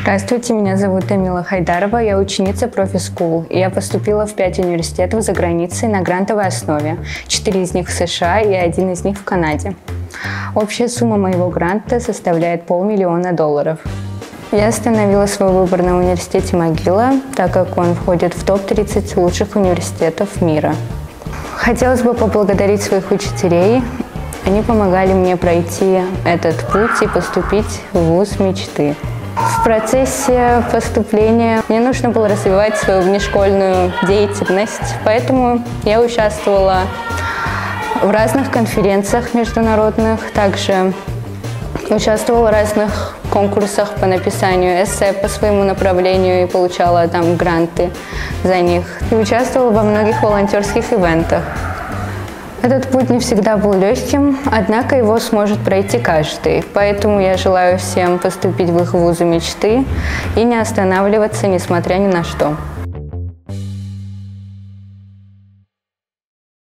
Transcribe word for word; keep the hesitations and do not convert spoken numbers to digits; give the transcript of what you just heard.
Здравствуйте, меня зовут Тамила Хайдарова, я ученица профи-скул, и я поступила в пять университетов за границей на грантовой основе, четыре из них в США и один из них в Канаде. Общая сумма моего гранта составляет полмиллиона долларов. Я остановила свой выбор на университете Могила, так как он входит в топ тридцать лучших университетов мира. Хотелось бы поблагодарить своих учителей. Они помогали мне пройти этот путь и поступить в вуз мечты. В процессе поступления мне нужно было развивать свою внешкольную деятельность, поэтому я участвовала в разных конференциях международных, также участвовала в разных конкурсах по написанию эссе по своему направлению и получала там гранты за них. И участвовала во многих волонтерских ивентах. Этот путь не всегда был легким, однако его сможет пройти каждый. Поэтому я желаю всем поступить в их вузы мечты и не останавливаться, несмотря ни на что.